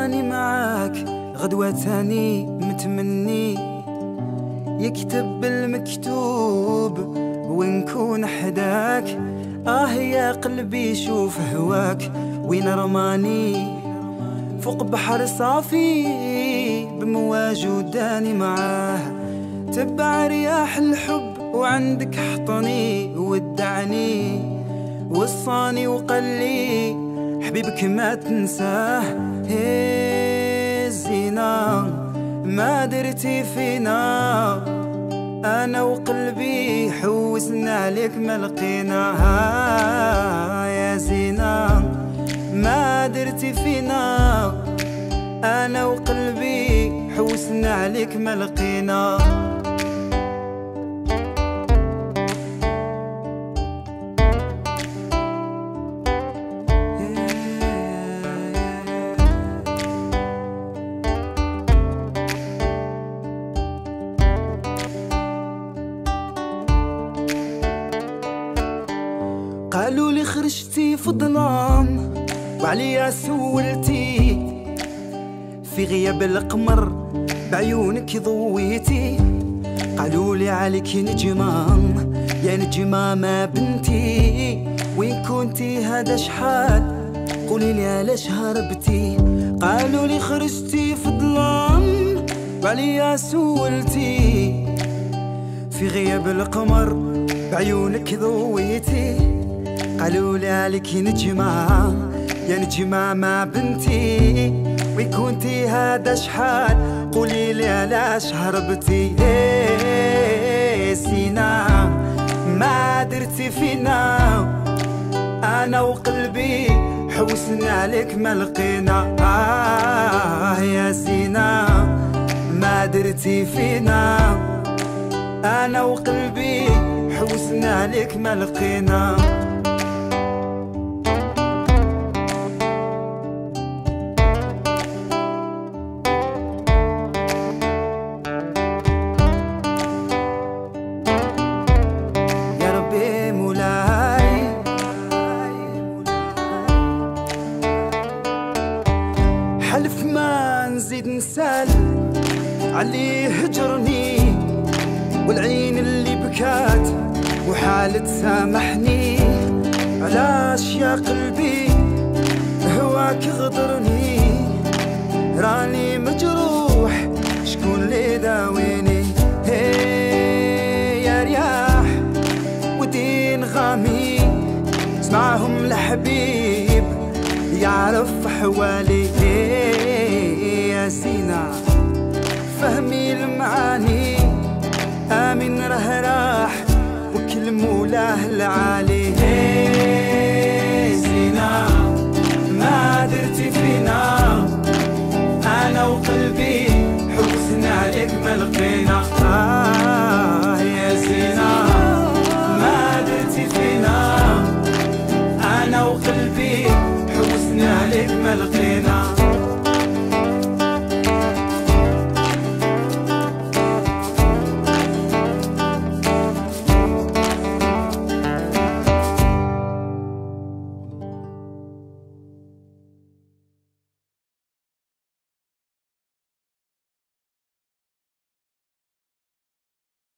راني معاك غدوة تاني متمني يكتب المكتوب ونكون حداك. يا قلبي شوف هواك وين رماني فوق بحر صافي بمواج وداني معاه. تبع رياح الحب وعندك حطني ودعني وصاني وقلي حبيبك ما تنساه. زينة ما درتي فينا أنا وقلبي حوسنا عليك ما لقيناها. يا زينة ما درتي فينا أنا وقلبي حوسنا عليك ما لقينا. قالوا لي خرجتي في الظلام وعليا سولتي في غياب القمر بعيونك ضويتي. قالوا لي عليك نجمة يا نجمة ما بنتي وين كنتي هذا شحال قولي لي علاش هربتي. قالوا لي خرجتي في الظلام وعليا سولتي في غياب القمر بعيونك ضويتي. قالوا لي عليك نجمة يا نجمة ما بنتي وين كنتي هذا شحال قولي لي علاش هربتي. سينا ما درتي فينا أنا وقلبي حوسنا عليك ما لقينا. يا سينا ما درتي فينا أنا وقلبي حوسنا عليك ما لقينا. حلف ما نزيد نسال عليه هجرني والعين اللي بكات وحالة سامحني. علاش يا قلبي هواك غدرني راني مجروح شكون اللي داويني. يا رياح ودين غامي اسمعهم الحبيب يعرف حوالي. يا سينا فهمي المعاني آمن راه راح وكل مولاه العالي. سينا ما درتي فينا أنا وقلبي حوسنا عليك ما لقينا.